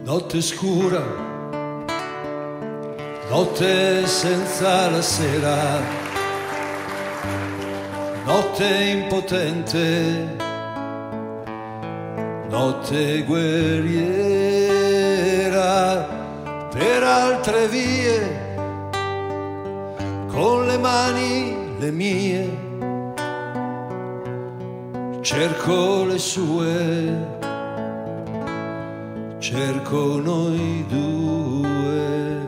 Notte scura, notte senza la sera, notte impotente, notte guerriera per altre vie, con le mani le mie, cerco le sue. Cerco noi due,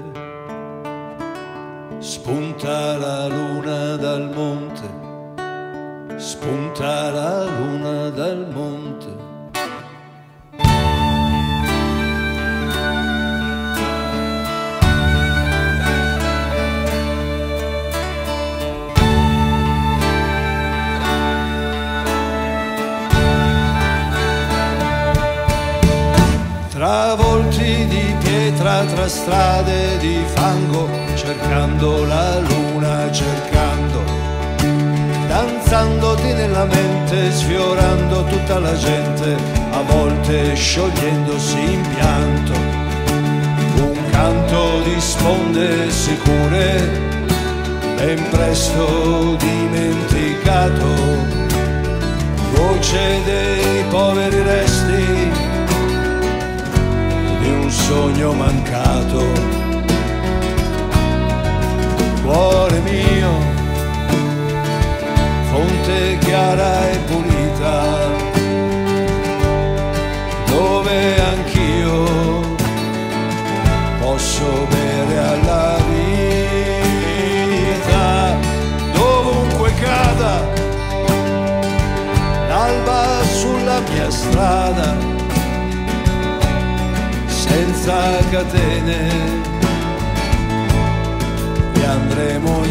spunta la luna dal monte, spunta la luna dal monte. Tra volti di pietra, tra strade di fango, cercando la luna, cercando, danzandoti nella mente, sfiorando tutta la gente, a volte sciogliendosi in pianto. Un canto di sponde sicure, ben presto dimenticato, voce dei poveri resti un sogno mancato. Cuore mio, fonte chiara e pulita, dove anch'io posso bere alla vita, dovunque cada l'alba sulla mia strada, senza catene, e andremo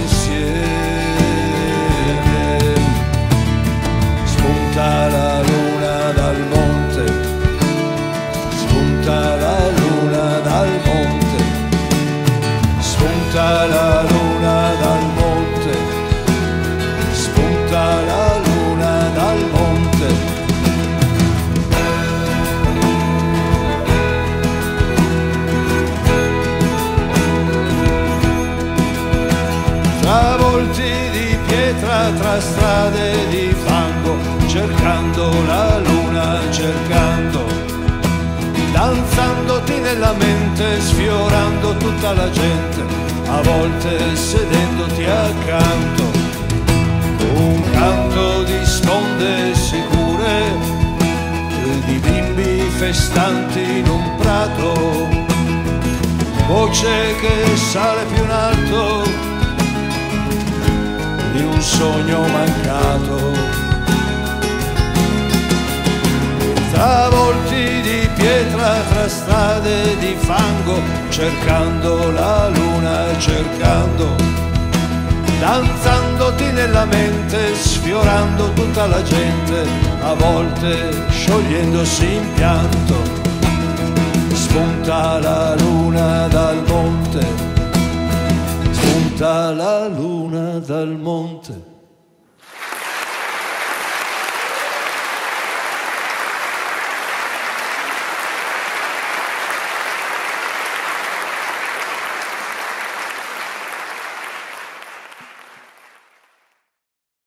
insieme. Spunta la luna dal monte, spunta la luna dal monte, spunta la luna dal monte, spunta la luna dal monte. Tra volti di pietra, tra strade di fango, cercando la luna, cercando, danzandoti nella mente, sfiorando tutta la gente, a volte sedendoti accanto. Un canto di sponde sicure, di bimbi festanti in un prato, voce che sale più in alto di un sogno mancato. Tra volti di pietra, tra strade di fango, cercando la luna, cercando, danzandoti nella mente, sfiorando tutta la gente, a volte sciogliendosi in pianto. Spunta la luna dal monte, spunta la luna dal monte.